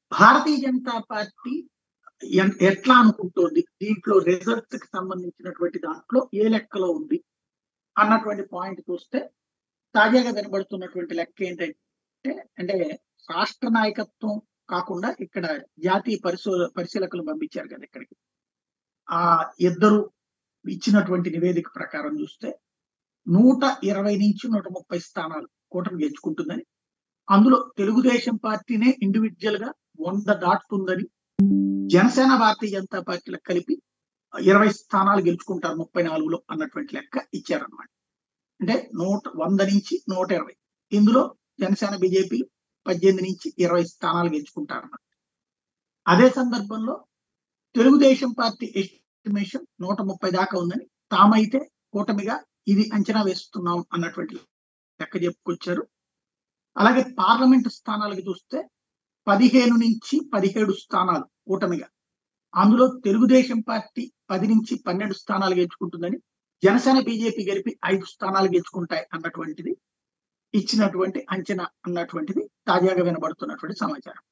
Bharatiya Janata party ఎట్లా అనుకుంటోంది? దీంట్లో results కి సంబంధించినటువంటి దాంట్లో ఏ లెక్కలో ఉంది? అన్నటువంటి పాయింట్ చూస్తే తాజాగా వినబడుతున్నటువంటి లెక్క ఏంటంటే, అంటే రాష్ట్ర నాయకత్వం కాకుండా ఇక్కడ జాతీయ పరిశీలకులు పంపించారు కదా ఇక్కడికి. ఆ ఇద్దరు ఇచ్చినటువంటి నివేదిక ప్రకారం చూస్తే 120-130 స్థానాలు కూటమి గెలుచుకుంటుందని, అందులో తెలుగుదేశం పార్టీనే ఇండివిడ్యువల్ గా 100 దాటుతుందని, జనసేన భారతీయ జనతా పార్టీలకు కలిపి 20 స్థానాలు గెలుచుకుంటారు 34లో అన్నటువంటి లెక్క ఇచ్చారన్నమాట. అంటే 100-120. ఇందులో జనసేన బీజేపీ 18-20 స్థానాలు గెలుచుకుంటారన్నమాట. అదే సందర్భంలో తెలుగుదేశం పార్టీ ఎస్టిమేషన్ 130 దాకా ఉందని, తామైతే కూటమిగా ఇది అంచనా వేస్తున్నాం అన్నటువంటి లెక్క చెప్పుకొచ్చారు. అలాగే పార్లమెంటు స్థానాలకు చూస్తే 15-17 స్థానాలు కూటమిగా, అందులో తెలుగుదేశం పార్టీ 10-12 స్థానాలు గెలుచుకుంటుందని, జనసేన బీజేపీ కలిపి 5 స్థానాలు గెలుచుకుంటాయి అన్నటువంటిది ఇచ్చినటువంటి అంచనా అన్నటువంటిది తాజాగా వినబడుతున్నటువంటి సమాచారం.